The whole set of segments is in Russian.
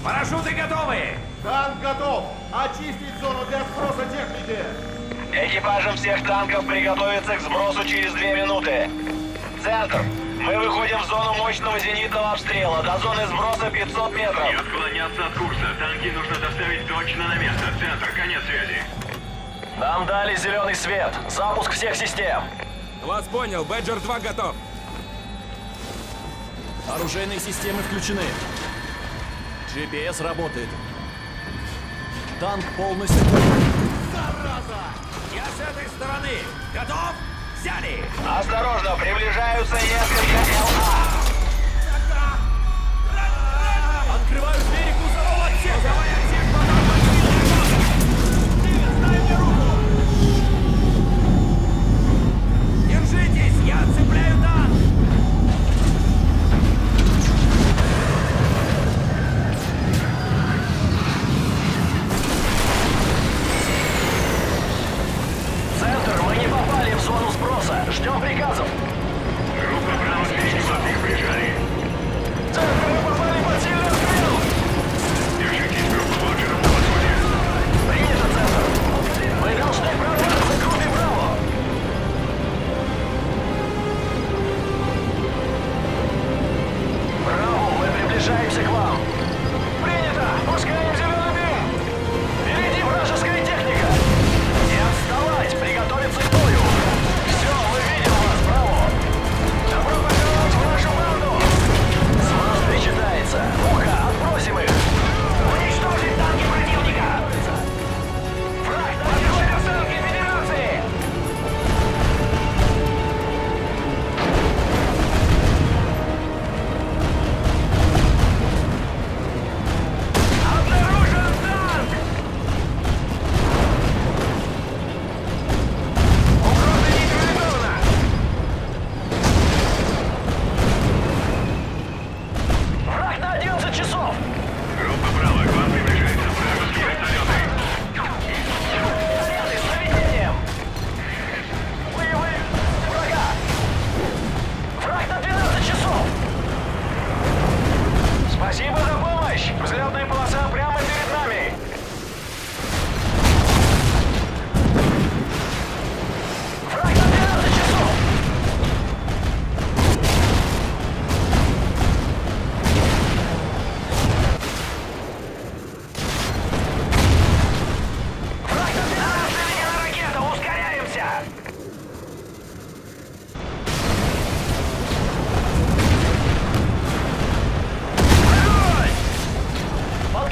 Парашюты готовы! Танк готов! Очистить зону для сброса техники! Экипажам всех танков приготовиться к сбросу через 2 минуты. Центр. Мы выходим в зону мощного зенитного обстрела. До зоны сброса 500 метров. Не отклоняться от курса. Танки нужно доставить точно на место. Центр. Конец связи. Нам дали зеленый свет. Запуск всех систем. Вас понял. Бэджер 2 готов. Оружейные системы включены. GPS работает. Танк полностью... Зараза! Я с этой стороны. Готов? Взяли! Осторожно, приближаются несколько ЛА. Открываю двери кузового отсека! Кузовой отсек потом дай мне руку! Держитесь! Я отцепляю танк! Центр, мы не попали в зону сброса. Ждем приказов. Группа Браво 500 их прижали. Центр, мы попали под сильный обстрел. Держитесь, группа Лоджера на подходе. Принято, Центр. Мы должны прорваться к группе Браво. Браво, мы приближаемся к вам. Принято. Пускаем зеленый дым. Впереди вражеская техника. Не отставать, приготовиться к бою. Все, мы видим вас, Браво. Добро пожаловать в нашу банду. Смаз причитается. Ну-ка, отбросим их. Уничтожить танки противника. Враг подходит в танки Федерации. Обнаружен танк. Угроза нейтрализована. Враг на 11 часов. Группа Браво, к вам приближается вражеские вертолеты. Заряды с наведением. Боевые врага. Враг на 12 часов. Спасибо за помощь. Взлетная полоса прямо перед нами. Враг на 12 часов. Враг на 12 ракета. Ускоряемся. Огонь!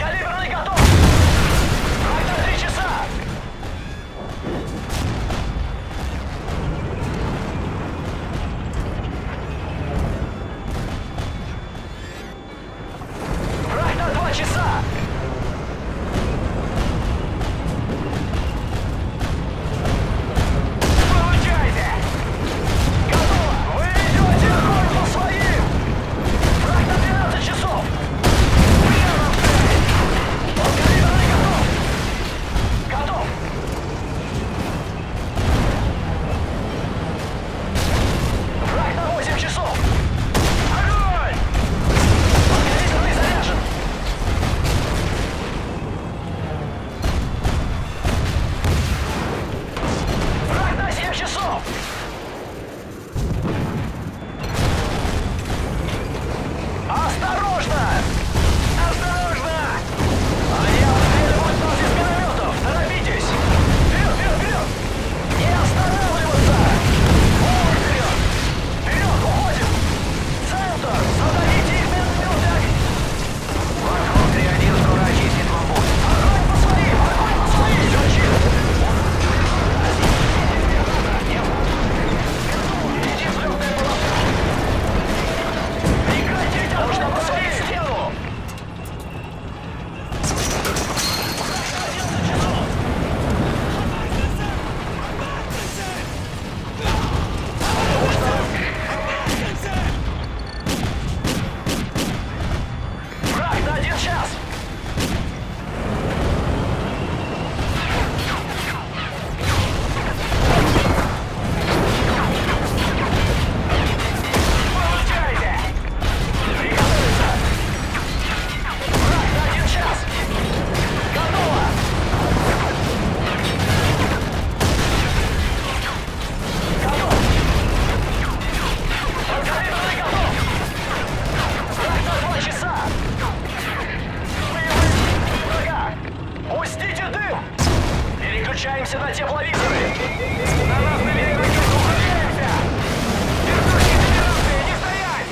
Настраиваемся на тепловизоры! На нас навели ракету! Ускоряемся! Вертушки изоляции! Не стоять!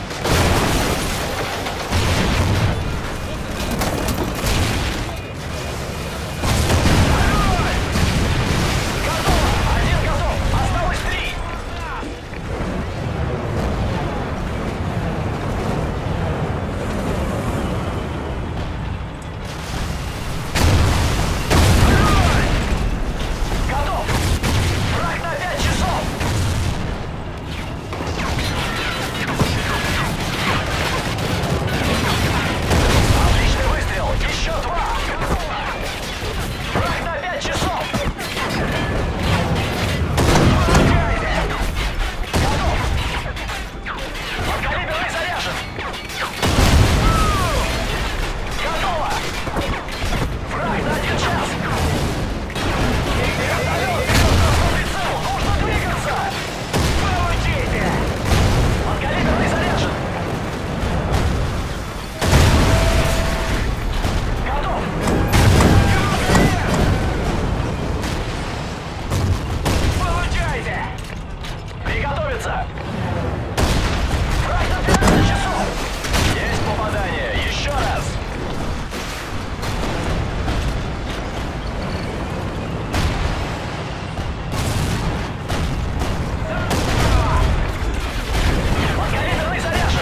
Огонь! Готово! Один готов! Осталось 3! Готов! Враг на 5 часов! Отличный выстрел! Еще 2! Враг на 5 часов! Готов! Подкалиберный заряжен! Готово! Враг на 1 час! Вертолет берет нас на прицел! Нужно двигаться! Получите! Подкалиберный заряжен! Готов! Получайте! Приготовиться! Враг на 15 часов! Есть попадание! Еще раз! Подкалиберный заряжен!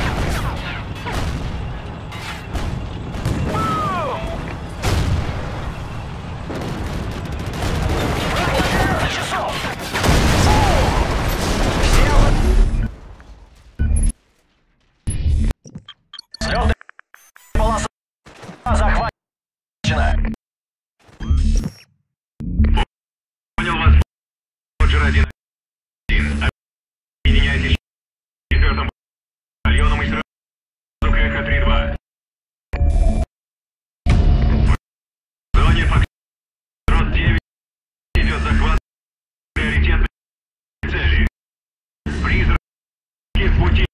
Бум! Враг на 15 часов! Взлетная полоса захвачена! Понял вас, Роджер 1-1. Объединяйтесь с 4-м батальоном и сразу к Эхо 3-2. В зоне Фокстрот 9 идет захват приоритетной цели. Призраки в пути.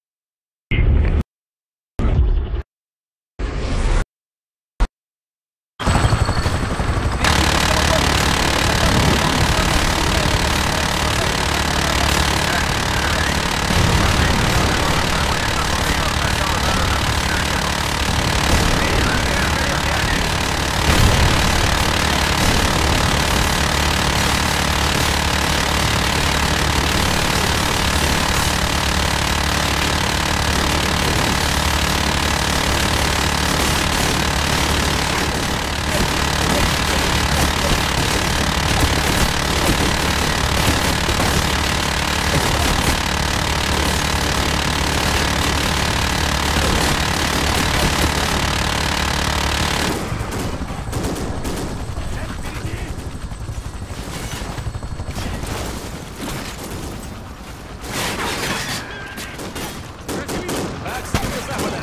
Враг с юго-запада!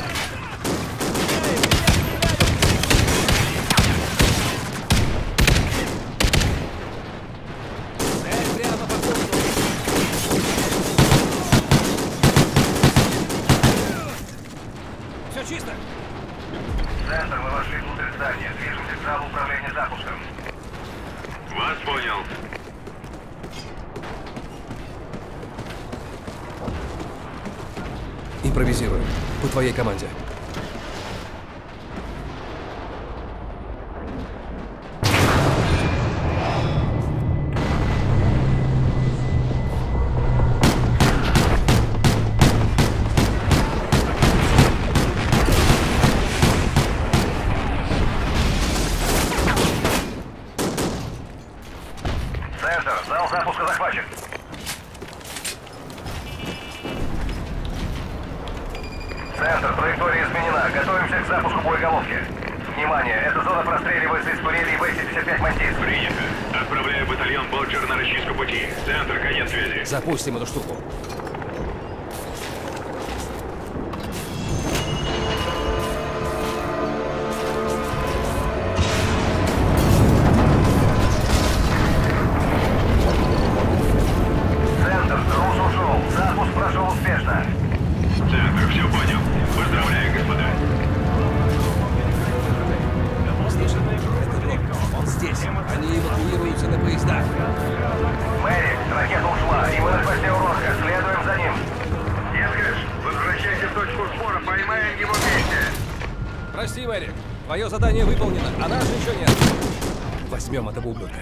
Цель прямо по курсу! Все чисто! Центр, мы вошли внутрь здания. Движемся к залу управления запуском. Вас понял. Импровизируем. По твоей команде. Центр, зал запуска захвачен. Центр, траектория изменена. Готовимся к запуску боеголовки. Внимание, эта зона простреливается из турелей В-75 «Мантис». Принято. Отправляю батальон Боджер на расчистку пути. Центр, конец связи. Запустим эту штуку. Центр, груз ушел. Запуск прошел успешно. Центр, все понял. Поздравляю, господа. Он здесь. Они эвакуируются на поездах. Спасибо, Эрик. Твое задание выполнено, а нас еще нет. Возьмем этого ублюдка.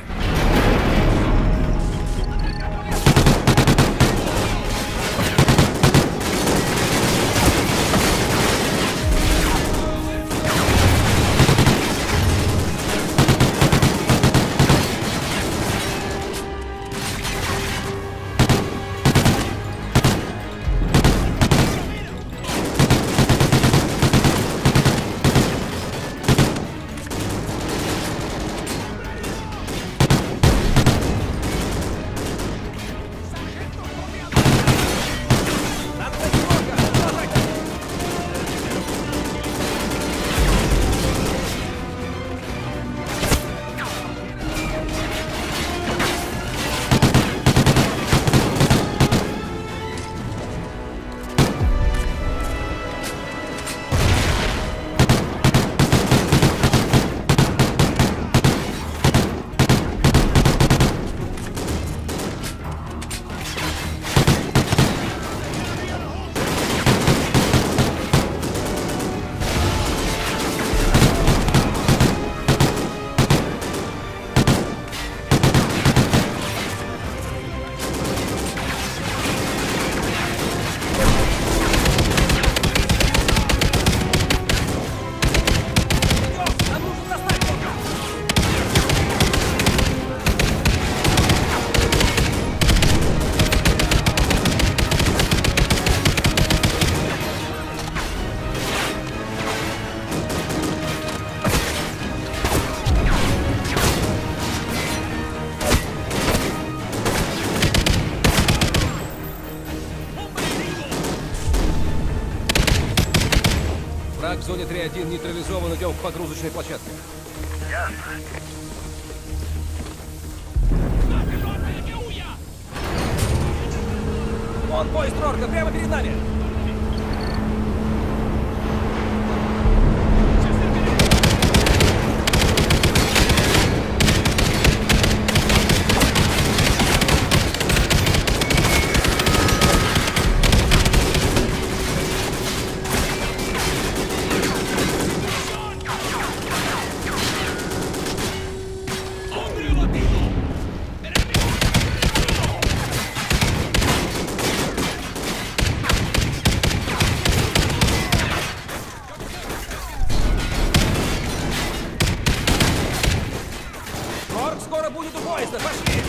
Враг в зоне 3-1 нейтрализован, идем к погрузочной площадке. Ясно. Вон поезд Рорка, прямо перед нами! Скоро будет у поезда, пошли!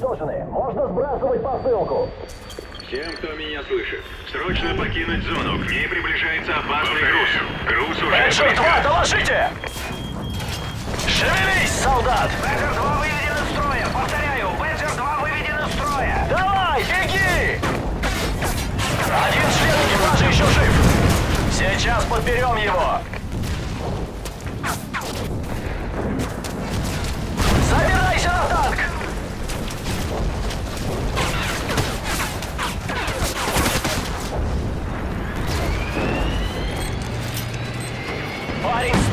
уничтожены. Можно сбрасывать посылку. Всем, кто меня слышит, срочно покинуть зону. К ней приближается опасный груз. Груз уже Бэджер близко. 2, доложите! Шевелись, солдат! Бэджер 2 выведен из строя. Повторяю, Бэджер 2 выведен из строя. Давай, беги! Один член экипажа еще жив. Сейчас подберем его. Забирайся на танк! Парень